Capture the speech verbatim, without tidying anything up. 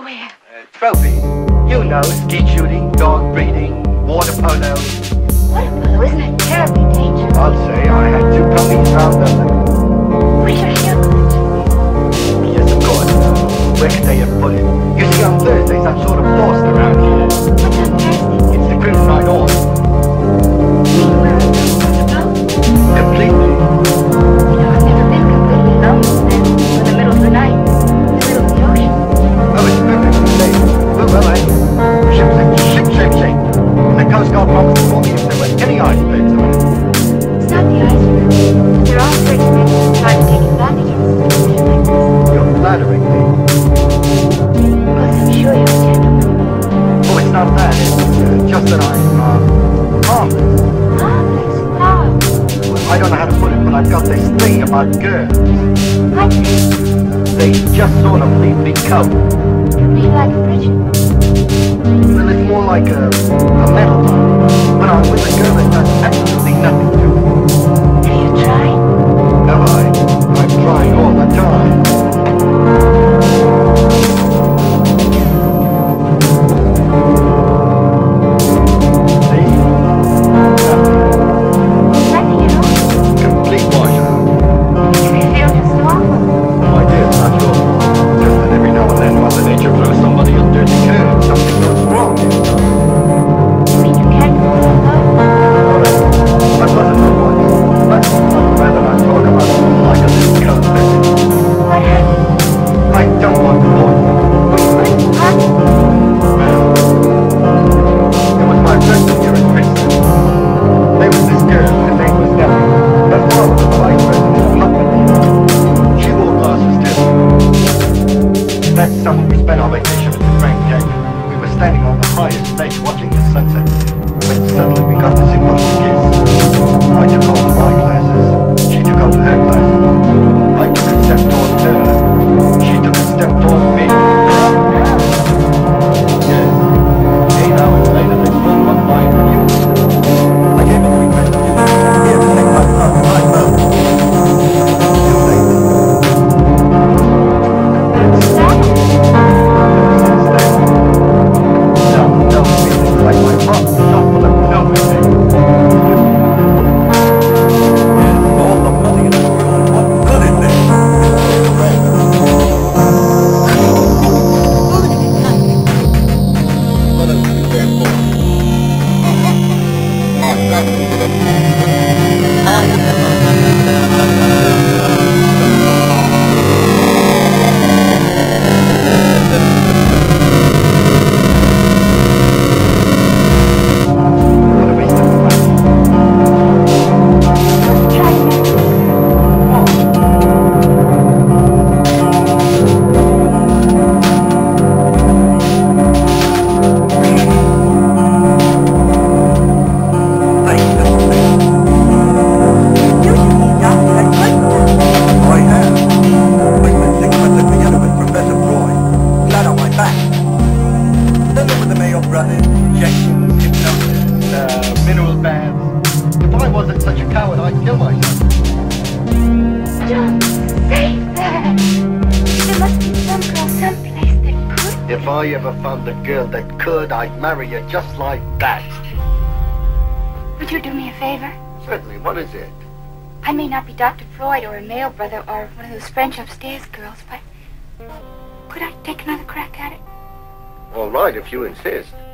Where? Uh, trophies. You know, skeet shooting, dog breeding, water polo. Water polo, isn't it terribly dangerous? I'll say I had two ponies round under. Where's your hair collection? Yes, of course. Where could they have put it? You see, on Thursdays I'm sort of lost around here. What's on Thursday? It's the Crimson Night Off. You were on the boat? Completely. You know, I've never been completely alone then. In the middle of the night. In the middle of the ocean. Oh, it's perfectly safe. Well, well, eh? Ship, ship, ship, ship. And the Coast Guard promised for me if there were any icebergs on it. It's not the icebergs. But there are certain men who try to take advantage of a situation like this. You're flattering me. Because I'm sure you're a gentleman. Oh, it's not that. It's uh, just that I'm, uh, harmless. Harmless? How? Well, I don't know how to put it, but I've got this thing about girls. What thing? They just sort of leave me cold. You mean like a Bridget? Well, it's more like a, a metal. When I'm with a girl, it does absolutely nothing to me. Have you tried? Have I? I'm trying all the time. See? Nothing at all? Complete washout. You may feel just awful. Oh, I did, not sure. Just that every now and then Mother Nature throws somebody a dirty curve. Something goes wrong. You mean you can't go alone? Alright. I wasn't the one. But I'd rather not talk about it like a little cold message. What happened? I don't want to talk. What happened? Well, it was my freshman year at Pretzels. There was this girl, her name was Nellie. Her father was the vice president of company. She wore glasses too. That summer we spent our vacation at the Grand Canyon. We were standing on the highest ledge watching the sunset. When suddenly we got this impulse kiss. I took off my glasses. She took off her glasses. I took a step towards her. She took a step towards me. Yes. Eight hours later, they pulled my line for you. I gave her three questions. Here, take my phone. My phone. Too late. What's that? Since then, no, no feelings like my mom, not full of no mistake. Yes, all the money in the world, what good is it? It's away. What else is there for? What a waste of money. Let's try that. I have. I spent six months at Vienna with Professor Freud, flat on my back. Then there were the Mayo brothers, injections, hypnosis, uh, mineral baths. If I wasn't such a coward, I'd kill myself. Don't say that. There must be some girl someplace that could. If I ever found a girl that could, I'd marry her just like that. Would you do me a favor? Certainly. What is it? I may not be Doctor Freud or a male brother or one of those French upstairs girls, but could I take another crack at it? All right, if you insist.